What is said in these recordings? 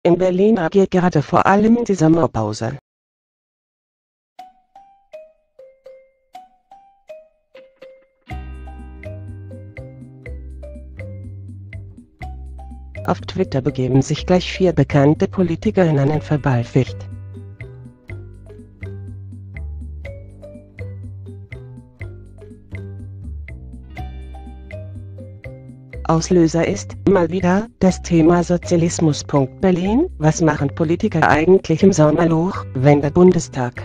In Berlin agiert gerade vor allem die Sommerpause. Auf Twitter begeben sich gleich 4 bekannte Politiker in einen Verbalficht. Auslöser ist, mal wieder, das Thema Sozialismus. Berlin: Was machen Politiker eigentlich im Sommerloch, wenn der Bundestag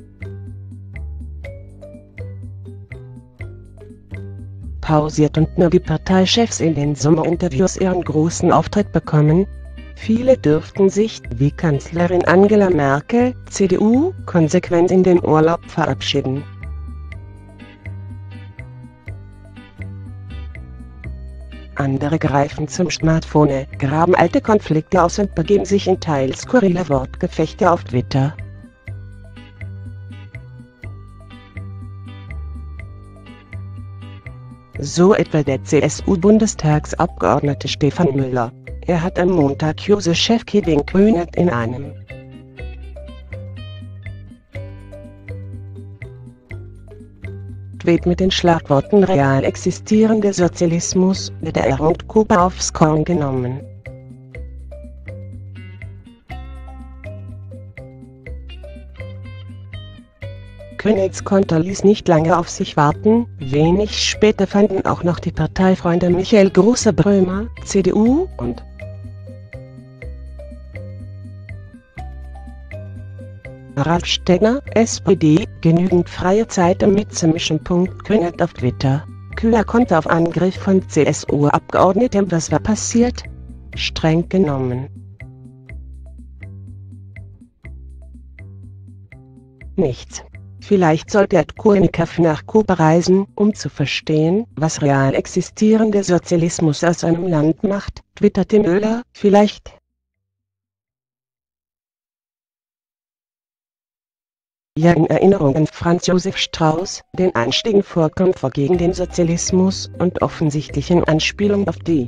pausiert und nur die Parteichefs in den Sommerinterviews ihren großen Auftritt bekommen? Viele dürften sich, wie Kanzlerin Angela Merkel, CDU, konsequent in den Urlaub verabschieden. Andere greifen zum Smartphone, graben alte Konflikte aus und begeben sich in teils skurrile Wortgefechte auf Twitter. So etwa der CSU-Bundestagsabgeordnete Stefan Müller. Er hat am Montag Juso-Chef Kevin Kühnert in einem Tweet mit den Schlagworten real existierender Sozialismus, DDR und Kuba aufs Korn genommen. Kühnerts Konter ließ nicht lange auf sich warten. Wenig später fanden auch noch die Parteifreunde Michael Große-Brömer, CDU, und Ralf Stegner, SPD, genügend freie Zeit, um mitzumischen. Kühnert auf Twitter. Kühler konnte auf Angriff von CSU-Abgeordnetem. Was war passiert? Streng genommen nichts. Vielleicht sollte Ed Koenig nach Kuba reisen, um zu verstehen, was real existierender Sozialismus aus einem Land macht, twitterte Müller. Vielleicht. Ja, in Erinnerung an Franz Josef Strauß, den einstigen Vorkämpfer gegen den Sozialismus, und offensichtlich in Anspielung auf die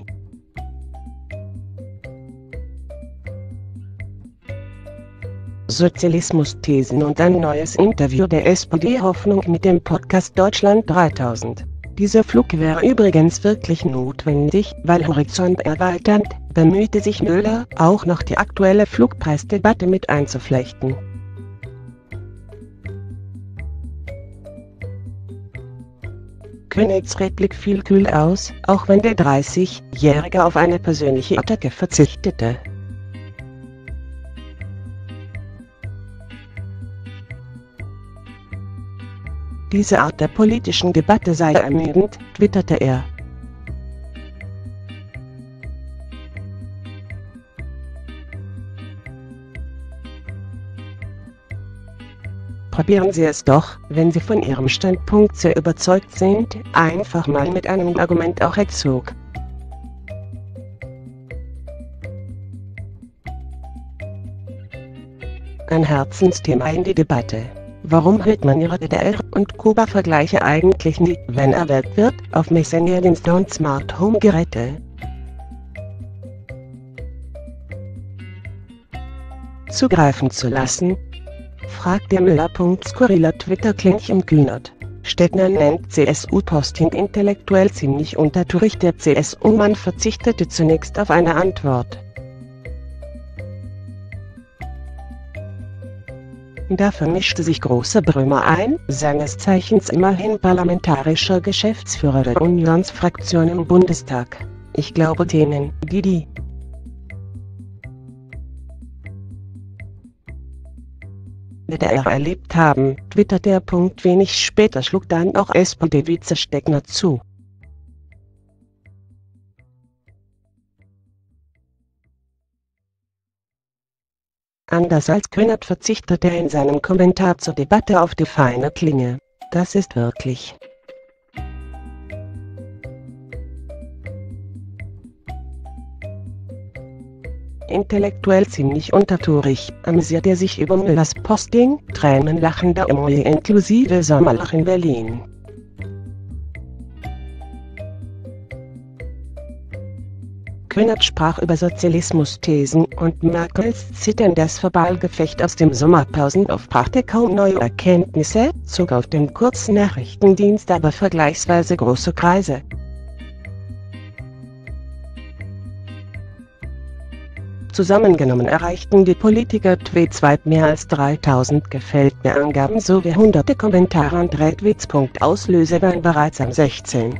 Sozialismus-Thesen und ein neues Interview der SPD-Hoffnung mit dem Podcast Deutschland 3000. Dieser Flug wäre übrigens wirklich notwendig, weil horizonterweiternd, bemühte sich Müller, auch noch die aktuelle Flugpreisdebatte mit einzuflechten. Kühnerts Replik fiel kühl aus, auch wenn der 30-Jährige auf eine persönliche Attacke verzichtete. Diese Art der politischen Debatte sei ermüdend, twitterte er. Probieren Sie es doch, wenn Sie von Ihrem Standpunkt sehr überzeugt sind, einfach mal mit einem Argument. Auch er zog ein Herzensthema in die Debatte. Warum hört man Ihre DDR- und Kuba-Vergleiche eigentlich nie, wenn erwähnt wird, auf Messenger-Dienste und Smart-Home-Geräte zugreifen zu lassen? Fragt der Müller. Skurriler Twitter-Klinchen Kühnert. Stegner nennt CSU-Posting intellektuell ziemlich untertourig. Der CSU-Mann verzichtete zunächst auf eine Antwort. Dafür mischte sich Große-Brömer ein, seines Zeichens immerhin parlamentarischer Geschäftsführer der Unionsfraktion im Bundestag. Ich glaube denen, die DDR erlebt haben, twitterte er. Wenig später schlug dann auch SPD-Vize Stegner zu. Anders als Kühnert verzichtete er in seinem Kommentar zur Debatte auf die feine Klinge. Das ist wirklich intellektuell ziemlich untertourig, amüsiert er sich über Müllers Posting, tränenlachender Emoji inklusive Sommerloch in Berlin. Kühnert sprach über Sozialismus-Thesen und Merkels zitterndes Verbalgefecht aus dem Sommerpausenlauf brachte kaum neue Erkenntnisse, zog auf dem Kurznachrichtendienst aber vergleichsweise große Kreise. Zusammengenommen erreichten die Politiker-Tweets weit mehr als 3000 gefällte Angaben sowie hunderte Kommentare und Retweets. Auslöser waren bereits am 16.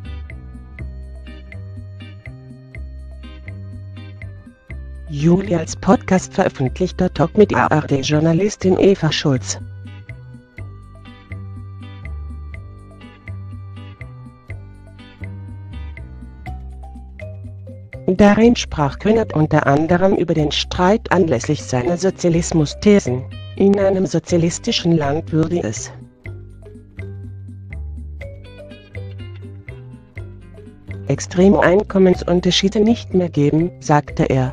Juli als Podcast veröffentlichter Talk mit ARD-Journalistin Eva Schulz. Darin sprach Kühnert unter anderem über den Streit anlässlich seiner Sozialismus-Thesen. In einem sozialistischen Land würde es extreme Einkommensunterschiede nicht mehr geben, sagte er.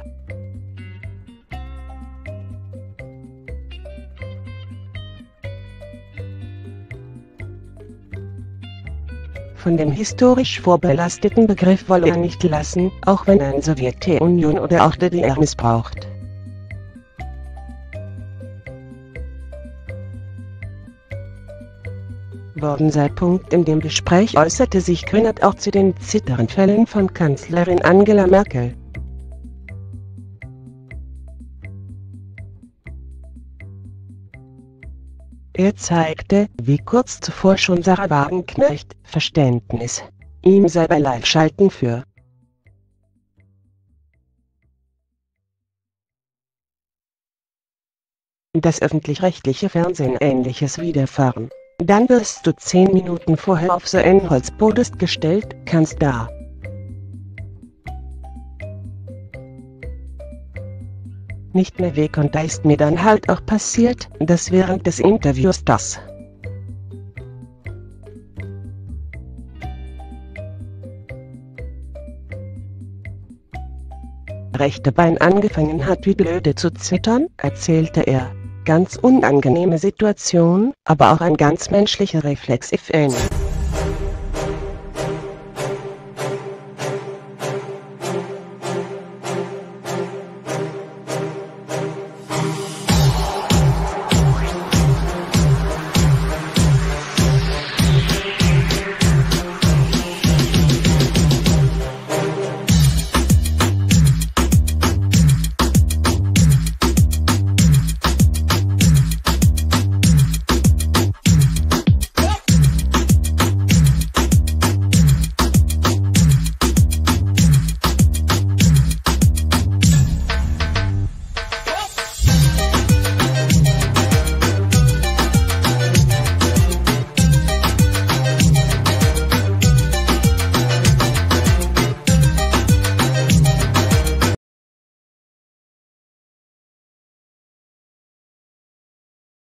Von dem historisch vorbelasteten Begriff wolle er nicht lassen, auch wenn er Sowjetunion oder auch DDR missbraucht. Worden sei. In dem Gespräch äußerte sich Kühnert auch zu den Zitteranfällen von Kanzlerin Angela Merkel. Er zeigte, wie kurz zuvor schon Sarah Wagenknecht, Verständnis. Ihm sei bei Live-Schalten für das öffentlich-rechtliche Fernsehen Ähnliches widerfahren. Dann wirst du 10 Minuten vorher auf so ein Holzpodest gestellt, kannst da nicht mehr weg, und da ist mir dann halt auch passiert, dass während des Interviews das rechte Bein angefangen hat wie blöde zu zittern, erzählte er. Ganz unangenehme Situation, aber auch ein ganz menschlicher Reflex, if any.